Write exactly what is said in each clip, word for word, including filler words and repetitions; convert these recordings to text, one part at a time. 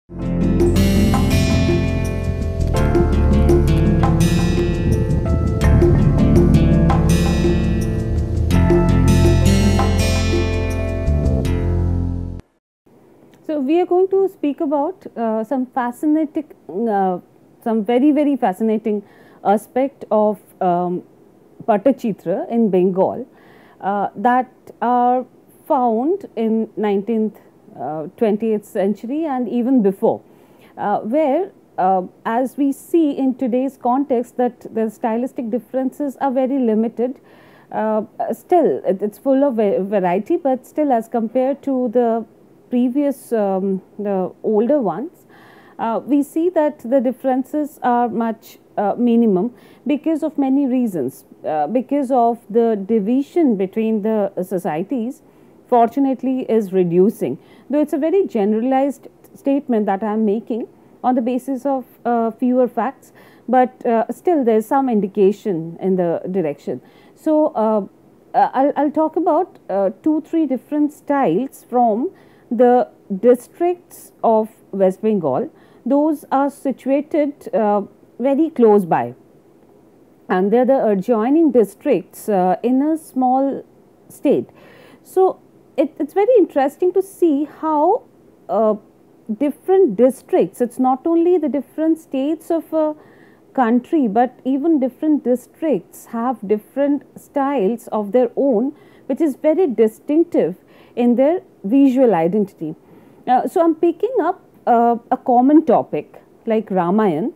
So, we are going to speak about uh, some fascinating, uh, some very, very fascinating aspect of um, Pattachitra in Bengal uh, that are found in nineteenth, uh, twentieth century and even before, uh, where uh, as we see in today's context that the stylistic differences are very limited. Uh, still, it, it's full of variety, but still as compared to the previous um, the older ones, uh, we see that the differences are much uh, minimum because of many reasons. Uh, because of the division between the societies, fortunately, is reducing. Though it's a very generalized statement that I am making on the basis of uh, fewer facts, but uh, still there is some indication in the direction. So, uh, I'll, I'll talk about uh, two, three different styles from the districts of West Bengal. Those are situated uh, very close by, and they are the adjoining districts uh, in a small state. So, it, it's very interesting to see how uh, different districts, it's not only the different states of a country, but even different districts have different styles of their own, which is very distinctive in their visual identity. Uh, so, I am picking up uh, a common topic like Ramayan,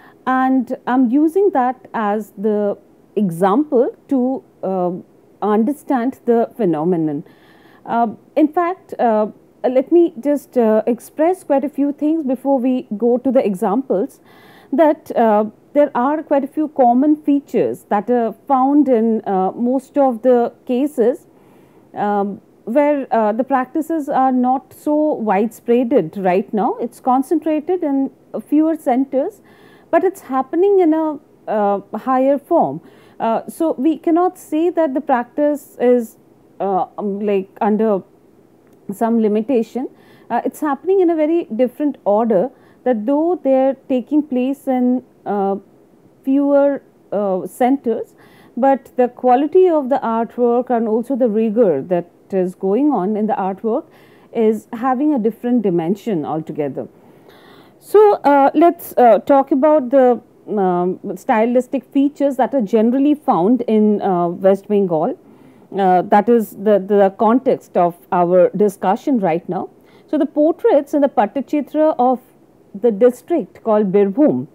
and I am using that as the example to uh, understand the phenomenon. Uh, in fact, uh, let me just uh, express quite a few things before we go to the examples, that uh, there are quite a few common features that are found in uh, most of the cases um, where uh, the practices are not so widespread right now. It's concentrated in fewer centers, but it's happening in a uh, higher form. Uh, so, we cannot say that the practice is uh, um, like under some limitation. Uh, it's happening in a very different order, that though they are taking place in uh, fewer uh, centers, but the quality of the artwork and also the rigor that is going on in the artwork is having a different dimension altogether. So, uh, let us uh, talk about the um, stylistic features that are generally found in uh, West Bengal. Uh, that is the, the context of our discussion right now. So, the portraits in the Pattachitra of the district called Birbhum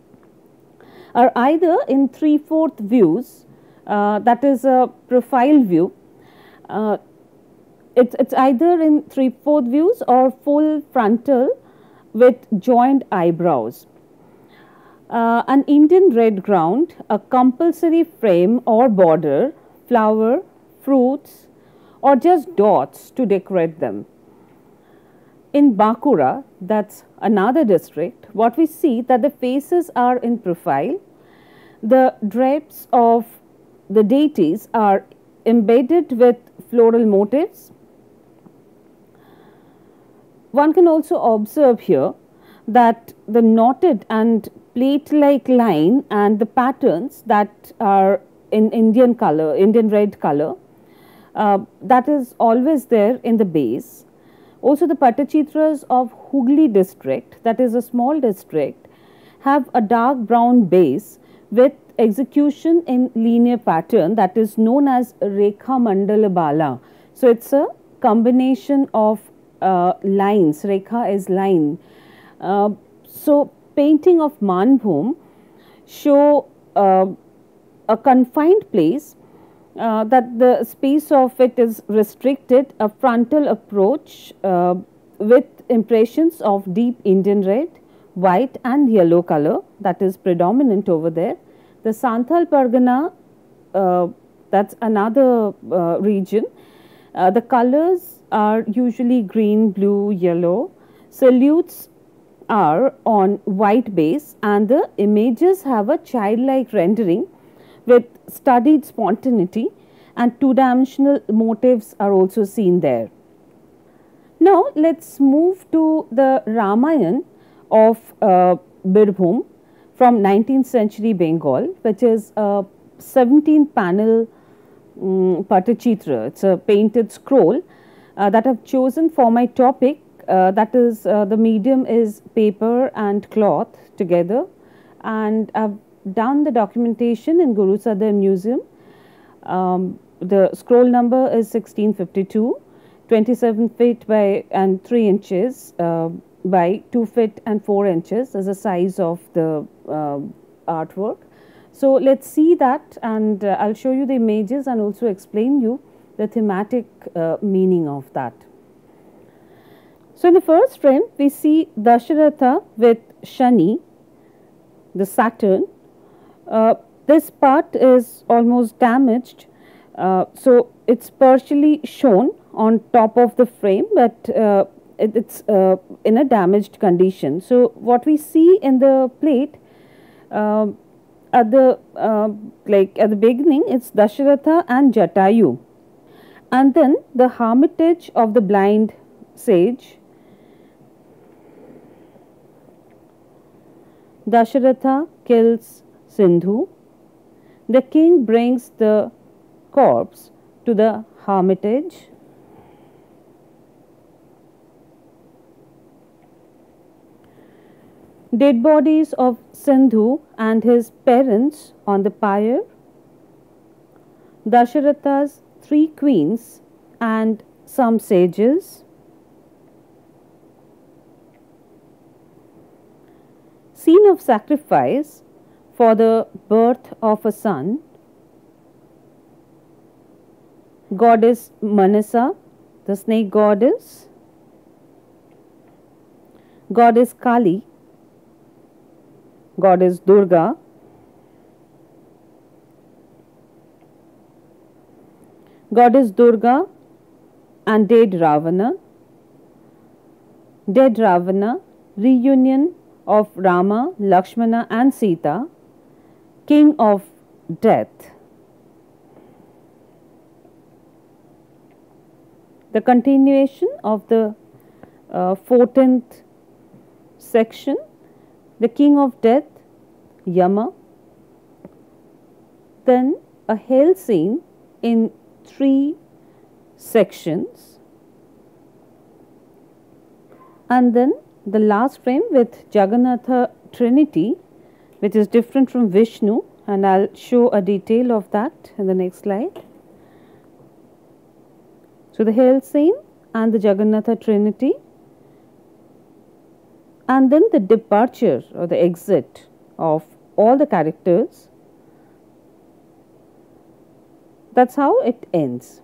are either in three-fourth views, uh, that is a profile view. Uh, it's, it's either in three-fourth views or full frontal with joined eyebrows. Uh, an Indian red ground, a compulsory frame or border, flower, fruits, or just dots to decorate them. In Bankura, that's another district, what we see that the faces are in profile, the drapes of the deities are embedded with floral motifs. One can also observe here that the knotted and plate-like line and the patterns that are in Indian color, Indian red color, uh, that is always there in the base. Also, the Pattachitras of Hooghly district, that is a small district, have a dark brown base with execution in linear pattern that is known as Rekha Mandala Bala. So, it is a combination of uh, lines, Rekha is line. Uh, so, painting of Manbhum show uh, a confined place, uh, that the space of it is restricted, a frontal approach uh, with impressions of deep Indian red, white and yellow color that is predominant over there. The Santhal Pargana, uh, that is another uh, region. Uh, the colors are usually green, blue, yellow. Salutes are on white base and the images have a childlike rendering with studied spontaneity, and two-dimensional motifs are also seen there. Now, let us move to the Ramayan, of uh, Birbhum from nineteenth century Bengal, which is a seventeen panel um, Patachitra. It's a painted scroll uh, that I've chosen for my topic. Uh, that is, uh, the medium is paper and cloth together, and I've done the documentation in Guru Sadar Museum. Um, the scroll number is sixteen fifty-two, twenty-seven feet by and three inches uh, by two feet and four inches as the size of the uh, artwork. So let's see that, and uh, I'll show you the images and also explain you the thematic uh, meaning of that. So in the first frame, we see Dasharatha with Shani, the Saturn. Uh, this part is almost damaged, uh, so it's partially shown on top of the frame, but uh, it, it's uh, in a damaged condition. So what we see in the plate, uh, at the uh, like at the beginning, it's Dasharatha and Jatayu, and then the hermitage of the blind sage. Dasharatha kills Sindhu. The king brings the corpse to the hermitage. Dead bodies of Sindhu and his parents on the pyre. Dasharatha's three queens and some sages. Scene of sacrifice for the birth of a son. Goddess Manasa, the snake goddess. Goddess Kali, Goddess Durga. Goddess Durga and dead Ravana. Dead Ravana, reunion of Rama, Lakshmana and Sita, king of death. The continuation of the uh, fourteenth section, the king of death, Yama. Then a hell scene in three sections, and then the last frame with Jagannatha Trinity, which is different from Vishnu, and I'll show a detail of that in the next slide. So the hell scene and the Jagannatha Trinity, and then the departure or the exit of all the characters. That's how it ends.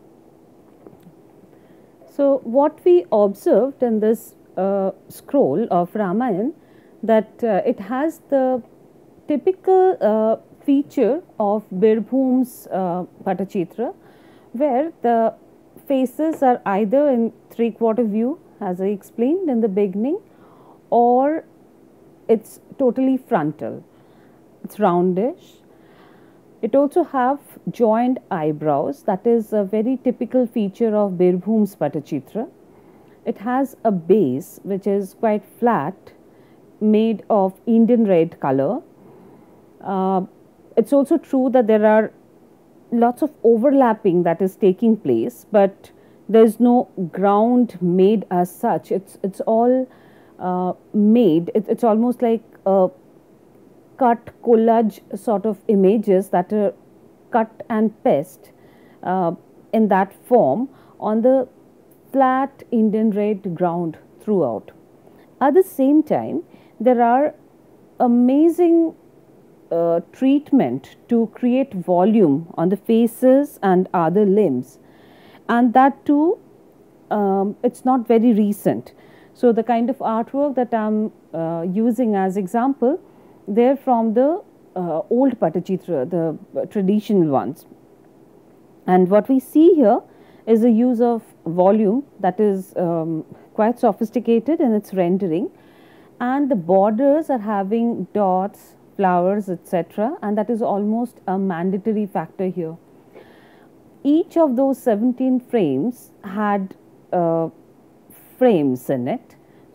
So what we observed in this uh, scroll of Ramayana, that uh, it has the typical uh, feature of Birbhum's uh, Patachitra, where the faces are either in three quarter view, as I explained in the beginning, or it's totally frontal, it's roundish. It also have joined eyebrows, that is a very typical feature of Birbhum's Patachitra. It has a base which is quite flat, made of Indian red color. Uh, it's also true that there are lots of overlapping that is taking place, but there is no ground made as such. It's it's all uh, made. It, it's almost like a cut collage sort of images that are cut and pasted uh, in that form on the flat Indian red ground throughout. At the same time, there are amazing uh, treatment to create volume on the faces and other limbs, and that too um, it's not very recent. So the kind of artwork that I'm uh, using as example, they're from the uh, old Patachitra, the uh, traditional ones. And what we see here is the use of volume that is um, quite sophisticated in its rendering, and the borders are having dots, flowers, et cetera, and that is almost a mandatory factor here. Each of those seventeen frames had uh, frames in it. So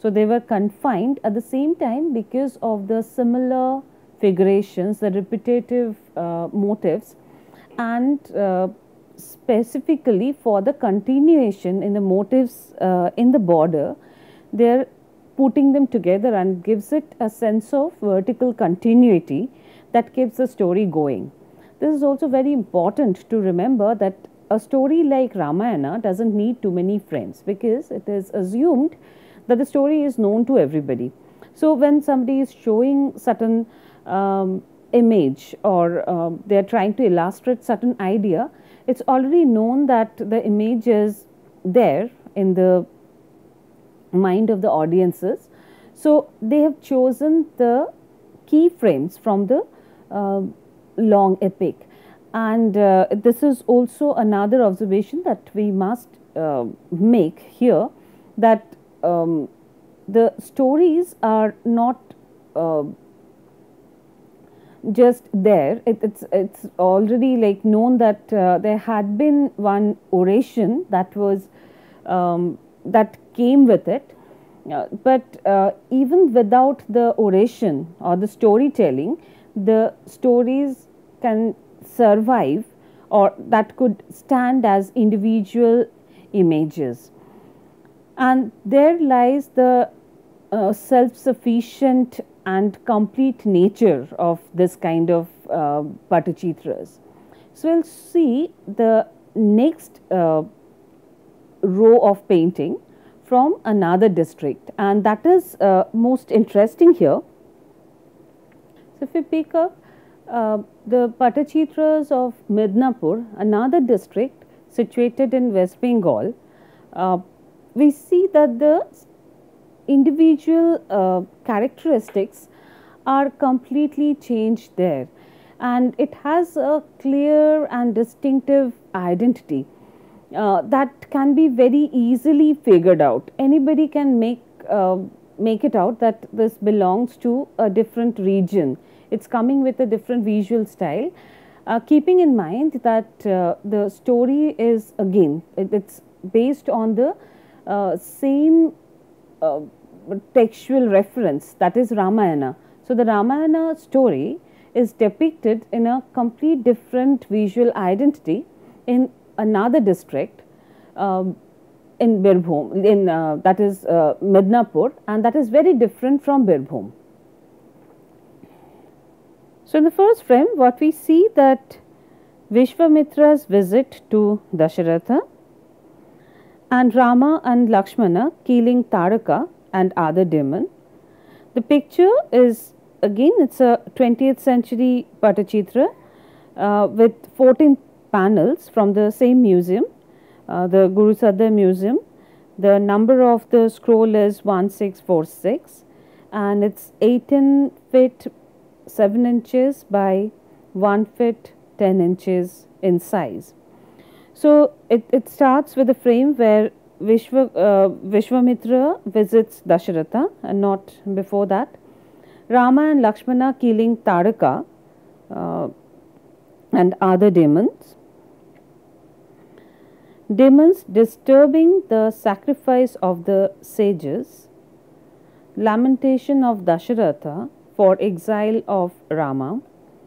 So they were confined at the same time because of the similar figurations, the repetitive uh, motifs, and uh, specifically for the continuation in the motifs uh, in the border, they are putting them together and gives it a sense of vertical continuity that keeps the story going. This is also very important to remember, that a story like Ramayana doesn't need too many frames, because it is assumed that the story is known to everybody. So when somebody is showing certain um, image, or uh, they are trying to illustrate certain idea, it's already known that the image is there in the mind of the audiences. So they have chosen the key frames from the uh, long epic. And uh, this is also another observation that we must uh, make here, that um, the stories are not uh, just there. It, it's it's already like known that uh, there had been one oration that was um, that came with it, uh, but uh, even without the oration or the storytelling, the stories can survive, or that could stand as individual images. And there lies the uh, self-sufficient and complete nature of this kind of uh, Pattachitras. So, we will see the next uh, row of painting from another district, and that is uh, most interesting here. So, if we pick up uh, the Pattachitras of Midnapur, another district situated in West Bengal, uh, we see that the individual uh, characteristics are completely changed there, and it has a clear and distinctive identity uh, that can be very easily figured out. Anybody can make uh, make it out that this belongs to a different region. It's coming with a different visual style, uh, keeping in mind that uh, the story is again it, it's based on the uh, same uh, textual reference, that is Ramayana. So, the Ramayana story is depicted in a complete different visual identity in another district um, in Birbhum, in uh, that is uh, Midnapur, and that is very different from Birbhum. So, in the first frame, what we see that Vishwamitra's visit to Dasharatha, and Rama and Lakshmana killing Taraka and other demon. The picture is again, it's a twentieth century Pattachitra uh, with fourteen panels from the same museum, uh, the Guru Sadhar Museum. The number of the scroll is one six four six, and it's eighteen feet seven inches by one feet ten inches in size. So, it, it starts with a frame where Vishwa, uh, Vishwamitra visits Dasharatha, and not before that. Rama and Lakshmana killing Taraka uh, and other demons. Demons disturbing the sacrifice of the sages. Lamentation of Dasharatha for exile of Rama.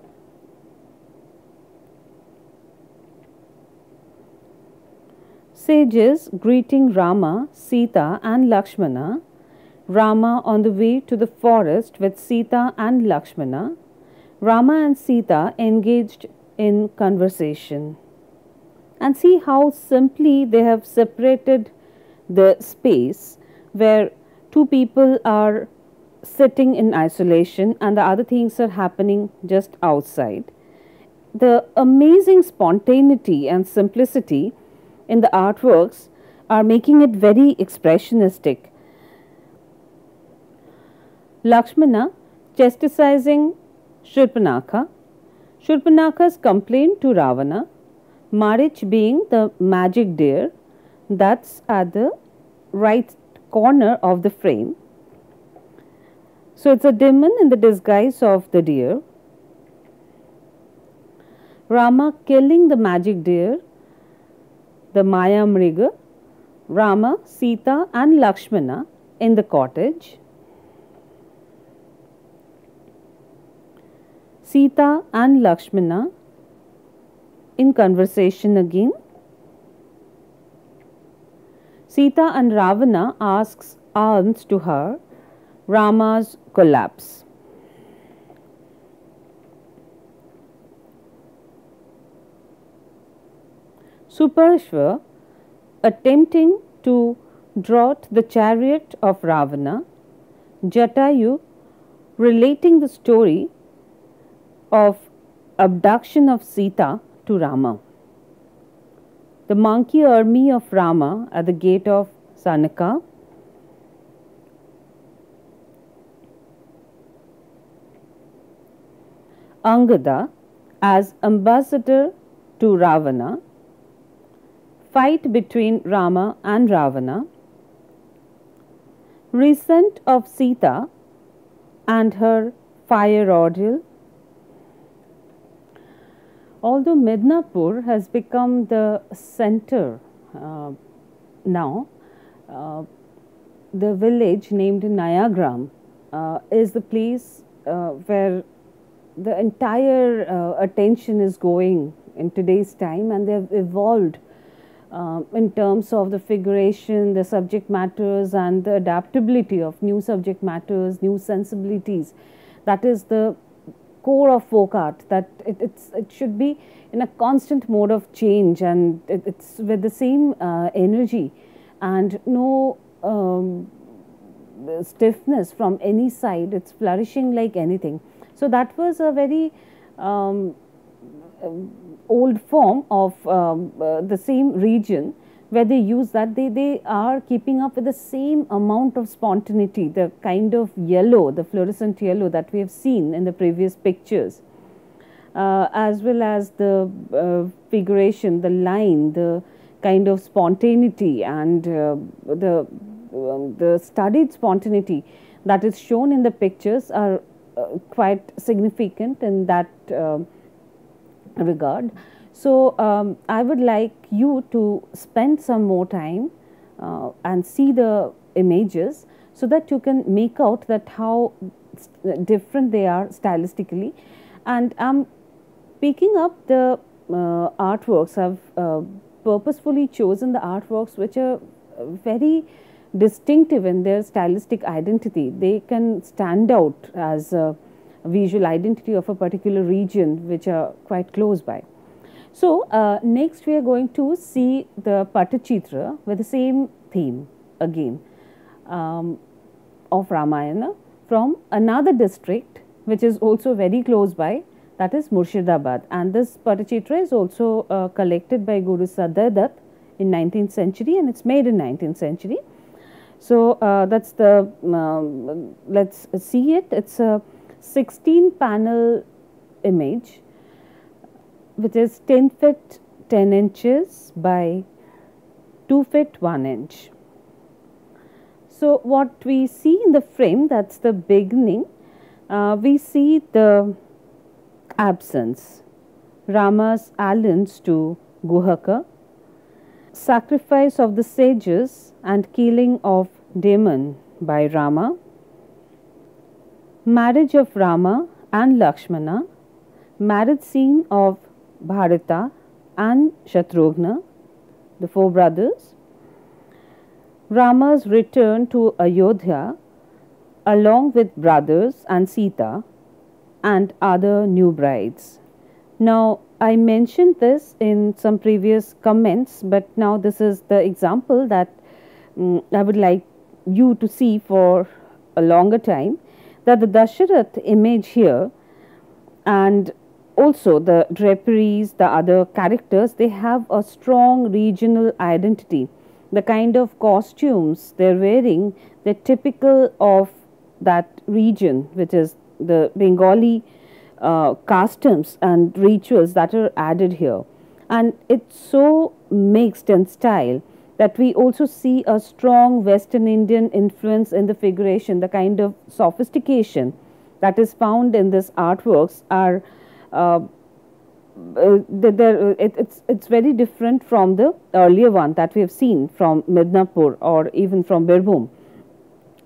Sages greeting Rama, Sita and Lakshmana. Rama on the way to the forest with Sita and Lakshmana. Rama and Sita engaged in conversation. And see how simply they have separated the space where two people are sitting in isolation and the other things are happening just outside. The amazing spontaneity and simplicity in the artworks are making it very expressionistic. Lakshmana chastising Shurpanakha. Shurpanakha's complaint to Ravana. Marich being the magic deer, that's at the right corner of the frame. So, it's a demon in the disguise of the deer. Rama killing the magic deer, the Maya Mriga. Rama, Sita and Lakshmana in the cottage. Sita and Lakshmana in conversation again. Sita and Ravana asks alms to her. Rama's collapse. Suparshva attempting to draw the chariot of Ravana. Jatayu relating the story of abduction of Sita to Rama. The monkey army of Rama at the gate of Sanaka. Angada as ambassador to Ravana. Fight between Rama and Ravana. Resent of Sita and her fire ordeal. Although Midnapur has become the center uh, now, uh, the village named Nayagram uh, is the place uh, where the entire uh, attention is going in today's time, and they have evolved uh, in terms of the figuration, the subject matters, and the adaptability of new subject matters, new sensibilities. That is the core of folk art, that it, it's, it should be in a constant mode of change, and it, it's with the same uh, energy and no um, stiffness from any side. It's flourishing like anything. So that was a very um, old form of um, uh, the same region where they use that. They, they are keeping up with the same amount of spontaneity, the kind of yellow, the fluorescent yellow that we have seen in the previous pictures, uh, as well as the uh, figuration, the line, the kind of spontaneity and uh, the, um, the studied spontaneity that is shown in the pictures are uh, quite significant in that uh, regard. So, um, I would like you to spend some more time uh, and see the images, so that you can make out that how different they are stylistically. And I am picking up the uh, artworks. I have uh, purposefully chosen the artworks which are very distinctive in their stylistic identity. They can stand out as a visual identity of a particular region which are quite close by. So, uh, next we are going to see the Pattachitra with the same theme again um, of Ramayana from another district which is also very close by, that is Murshidabad. And this Pattachitra is also uh, collected by Guru Sadar Dutt in nineteenth century, and it is made in nineteenth century. So, uh, that is the, um, let us see it. It is a sixteen panel image which is ten feet ten inches by two feet one inch. So, what we see in the frame, that is the beginning, uh, we see the absence, Rama's alliance to Guhaka, sacrifice of the sages and killing of demon by Rama, marriage of Rama and Lakshmana, marriage scene of Bharata and Shatrughna, the four brothers, Rama's return to Ayodhya along with brothers and Sita and other new brides. Now, I mentioned this in some previous comments, but now this is the example that um, I would like you to see for a longer time, that the Dasharath image here and also the draperies, the other characters, they have a strong regional identity. The kind of costumes they are wearing, they are typical of that region, which is the Bengali uh, customs and rituals that are added here. And it's so mixed in style that we also see a strong Western Indian influence in the figuration. The kind of sophistication that is found in this artworks are uh, uh, there, it, it's, it's very different from the earlier one that we have seen from Midnapur or even from Birbhum.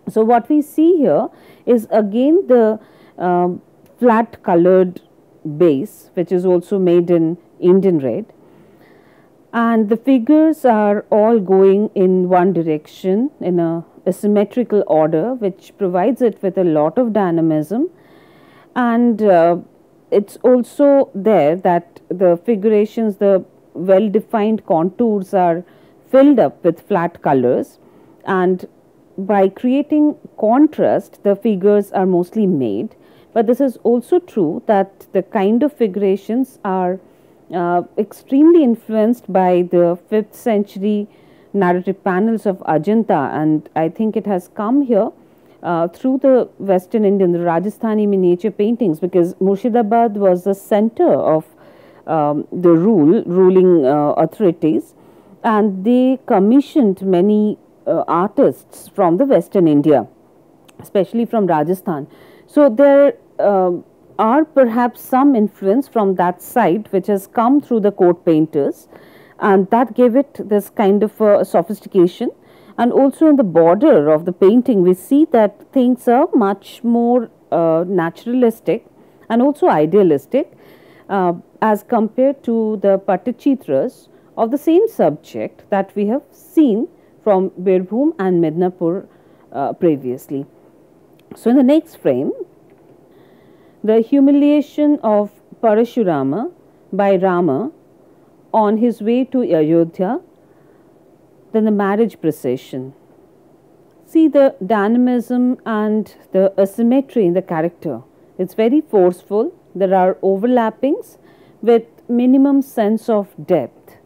So what we see here is again the um, flat colored base, which is also made in Indian red, and the figures are all going in one direction in a, a symmetrical order, which provides it with a lot of dynamism. And uh, it's also there that the figurations, the well defined contours are filled up with flat colors, and by creating contrast the figures are mostly made. But this is also true that the kind of figurations are uh, extremely influenced by the fifth century narrative panels of Ajanta, and I think it has come here uh, through the Western Indian, the Rajasthani miniature paintings, because Murshidabad was the center of um, the rule, ruling uh, authorities, and they commissioned many uh, artists from the Western India, especially from Rajasthan. So there uh, are perhaps some influence from that side which has come through the court painters, and that gave it this kind of uh, sophistication. And also in the border of the painting we see that things are much more uh, naturalistic and also idealistic uh, as compared to the Pattachitras of the same subject that we have seen from Birbhum and Midnapur uh, previously. So in the next frame, the humiliation of Parashurama by Rama on his way to Ayodhya, then the marriage procession. See the dynamism and the asymmetry in the character. It's very forceful. There are overlappings with minimum sense of depth.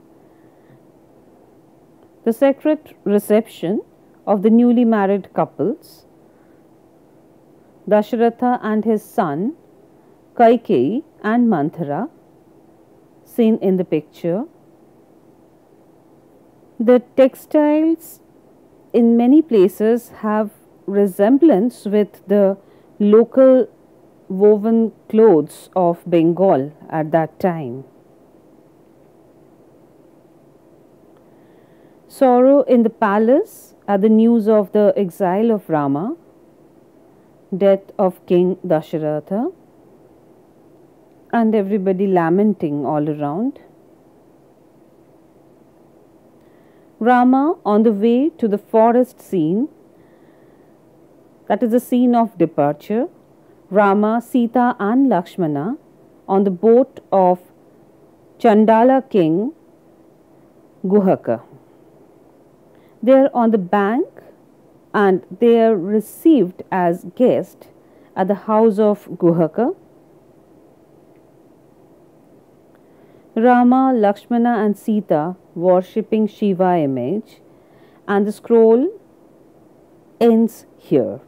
The sacred reception of the newly married couples, Dasharatha and his son, Kaikeyi and Manthara, seen in the picture. The textiles in many places have resemblance with the local woven clothes of Bengal at that time. Sorrow in the palace at the news of the exile of Rama, death of King Dasharatha, and everybody lamenting all around. Rama on the way to the forest scene, that is the scene of departure. Rama, Sita and Lakshmana on the boat of Chandala king Guhaka. They are on the bank and they are received as guests at the house of Guhaka. Rama, Lakshmana and Sita worshipping Shiva image, and the scroll ends here.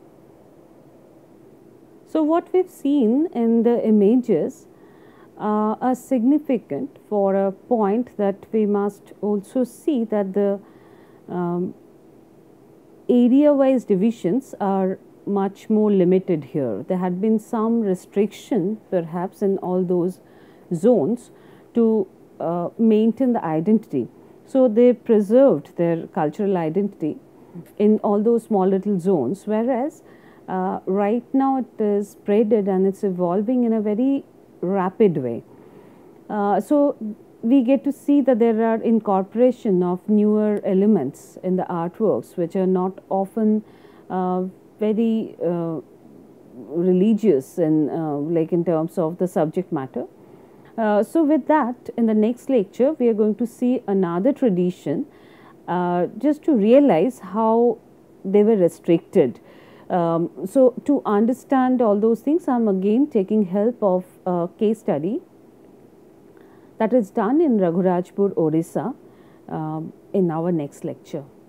So what we've seen in the images uh, are significant for a point that we must also see that the um, area wise divisions are much more limited here. There had been some restriction perhaps in all those zones to uh, maintain the identity. So they preserved their cultural identity in all those small little zones, whereas uh, right now it is spreaded and it's evolving in a very rapid way. Uh, so we get to see that there are incorporation of newer elements in the artworks which are not often uh, very uh, religious in uh, like in terms of the subject matter. Uh, so with that, in the next lecture we are going to see another tradition uh, just to realize how they were restricted. Um, so to understand all those things, I am again taking help of a case study that is done in Raghurajpur, Odisha uh, in our next lecture.